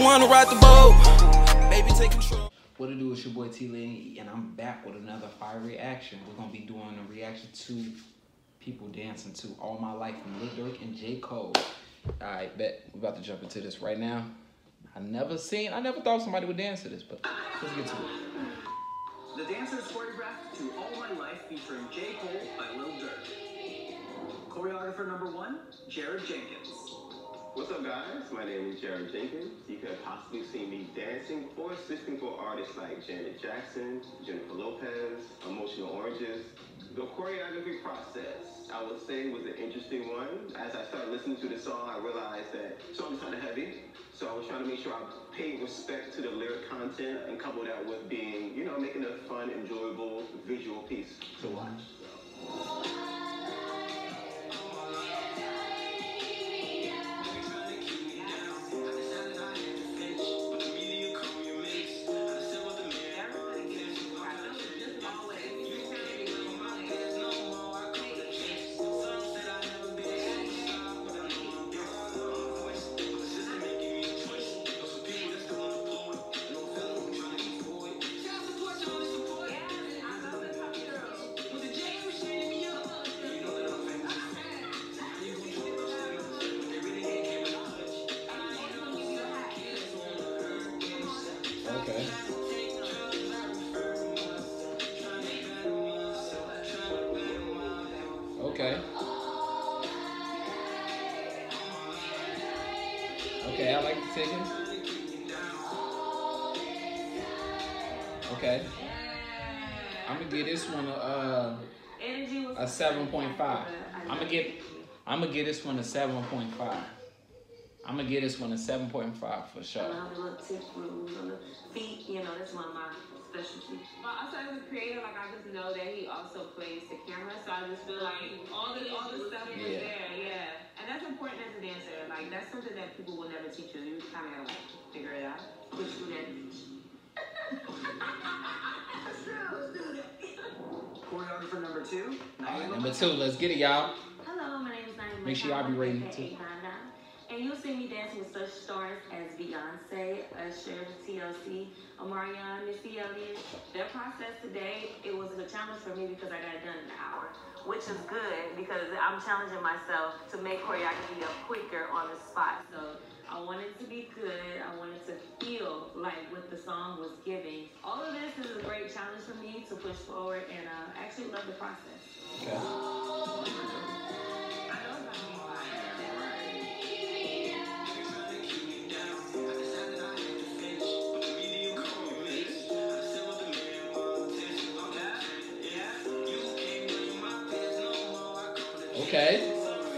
wanna ride the boat. Baby, take control. What it do? It's your boy T Lane, and I'm back with another fire reaction. We're gonna be doing a reaction to people dancing to All My Life from Lil Durk and J. Cole. Alright, bet. We're about to jump into this right now. I never thought somebody would dance to this, but let's get to it. The dancers choreographed to All My Life featuring J. Cole by Lil Durk. Choreographer number 1, Jared Jenkins. What's up, guys? My name is Jared Jenkins. You could have possibly seen me dancing or assisting for artists like Janet Jackson, Jennifer Lopez, Emotional Oranges. The choreography process, I would say, was an interesting one. As I started listening to the song, I realized that the song is kind of heavy. So I was trying to make sure I paid respect to the lyric content and couple that with being, you know, making a fun, enjoyable visual piece to watch. Okay. Okay. Okay, I like the ticket. Okay. I'm gonna give this one a 7.5. I'm gonna give this one a 7.5. I'm gonna give this one a 7.5 for sure. I love the little tip moves on the feet, you know, that's one of my specialties. But also as a creator, like I just know that he also plays the camera, so I just feel like all the stuff is there, yeah. And that's important as a dancer. Like that's something that people will never teach you. You kind of gotta like figure it out. Push through that. Choreographer number 2. All right, number 2. Let's get it, y'all. Hello, my name is Naima. Make sure y'all be ready too. And you'll see me dancing with such stars as Beyonce, Usher, TLC, Omarion, Missy Elliott. Their process today, it was a challenge for me because I got it done in an hour, which is good because I'm challenging myself to make choreography up quicker on the spot. So I wanted to be good. I wanted to feel like what the song was giving. All of this is a great challenge for me to push forward, and I actually love the process. Okay. Okay.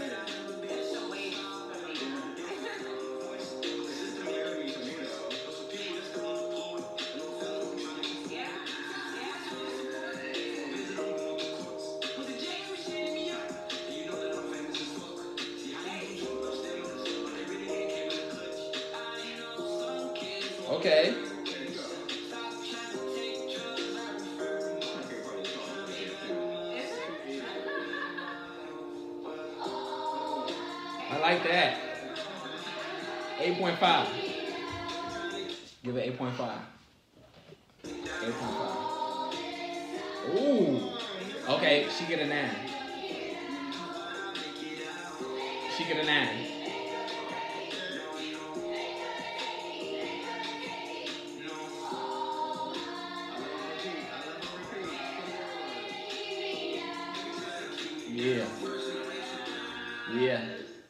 Okay. I like that. 8.5. Give it 8.5. 8.5. Ooh. Okay, she get a 9. She get a 9. Yeah. Yeah.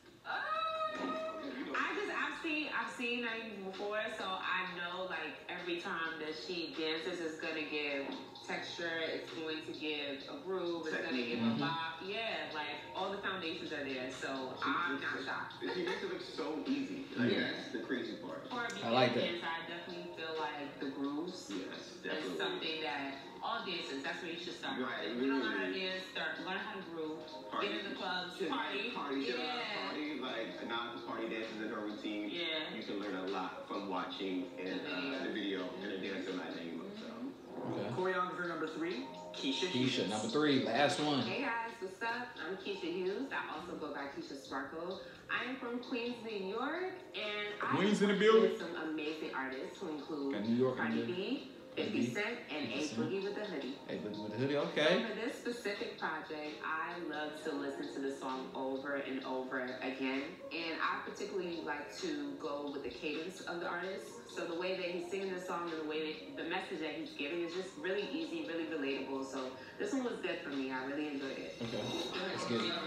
I've seen her before, so I know like every time that she dances is gonna give texture, it's going to give a groove, it's gonna give a bop. Yeah, like all the foundations are there, so I'm not shocked. She makes it look so easy. Like, that's the crazy part. I like that. I definitely feel like the grooves is something that all dancers, that's where you should start. Right. If you don't know how to dance, learn how to groove, get in the clubs, party. Party, like Anonymous party dances in her routine. Yeah. You can learn a lot from watching the video and a dancer like Naima. So. Okay. Choreographer number 3, Keisha. Keisha, number 3, last one. Hey guys. what's up? I'm Keisha Hughes. I also go by Keisha Sparkle. I am from Queens, New York, and Queens I in the building. with some amazing artists who include Got New York in Cardi there. B, 50 Cent, and A Boogie with the Hoodie. Hey, Boogie with the Hoodie, So okay. for this specific project, I love to listen to the song over and over again, and I particularly like to go with the cadence of the artist. So the way that he's singing the song and the way that the message that he's giving is just really easy, really relatable. So this one was good for me. I really enjoyed it. Okay, let's get it.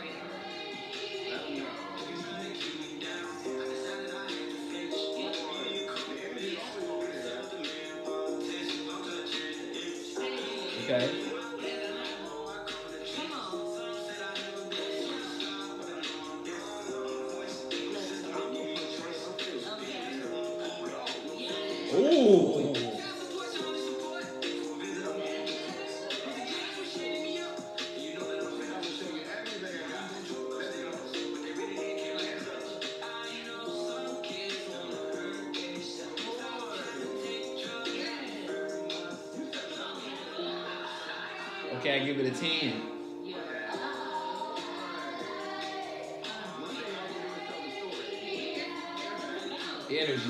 Okay. Ooh. Okay, I give it a 10. Energy.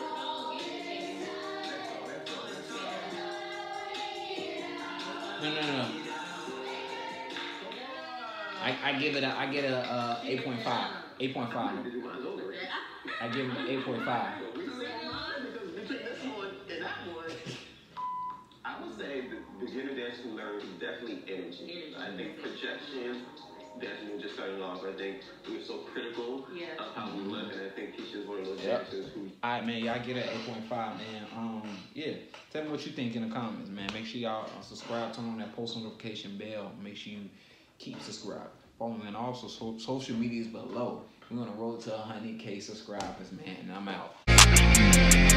No. I get a 8.5. 8.5. I give it 8.5. Between this one and that one, I would say the beginner dance to learn is definitely energy. I think projection, definitely just starting off. I think we're so critical of how we look, and I think Keisha's one of those dancers who. Alright, man, y'all get an 8.5, man. Yeah, tell me what you think in the comments, man. Make sure y'all subscribe, turn on that post notification bell. Make sure you keep subscribed. Follow me on all social medias below. We're gonna roll to 100K subscribers, man. And I'm out.